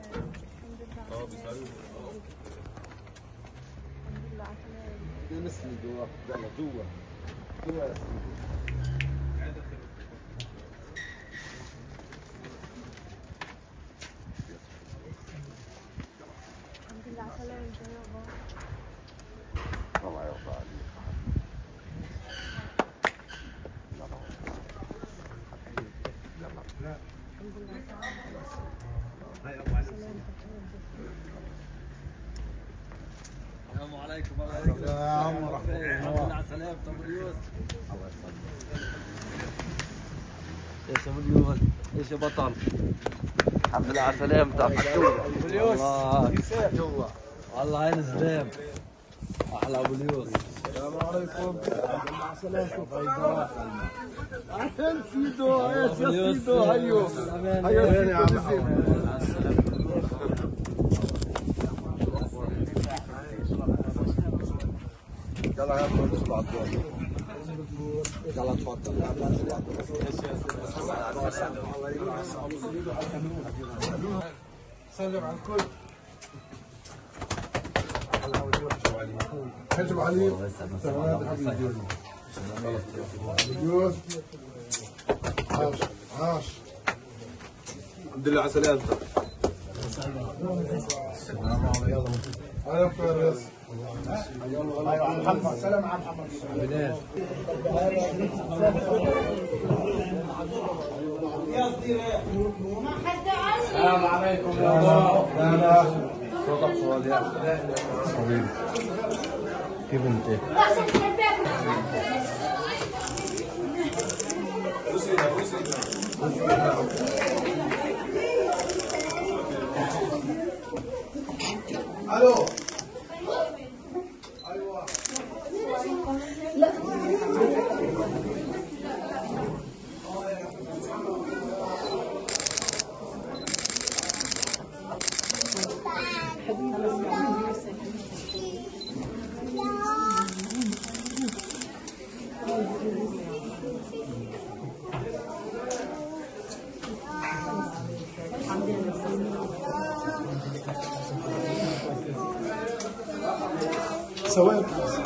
اه بيساعدوك. الحمد لله على السلامة. لمسني جوا، يلا جوا جوا يا سيدي. الحمد لله على سلامتك يا بابا. الله يرضى عليك. الحمد لله السلام عليكم. السلام ورحمة الله. الحمد لله على سلامتك ابو يوسف. الله يسلمك. ايش ابو اليوسف؟ ايش يا بطل؟ الحمد لله على سلامتك. ابو اليوسف جوا. والله عين سلام. احلى ابو اليوسف. السلام عليكم. مع سلامتكم. اهلا سيدو. يا سيدو هيو هيو سيدو. يلا يا اخوان نطلع الدور. يلا تفضل. سلم على الكل. حجب علي. تمام حبيبي. يوسف. عاش. الحمد لله على سلامتك. السلام عليكم. يا فارس. ايوه عم محمد. سلام على محمد. السلام عليكم يا الله. لا صوتك صوالح حبيبي. كيف انت؟ الو. ايوه. لا سواء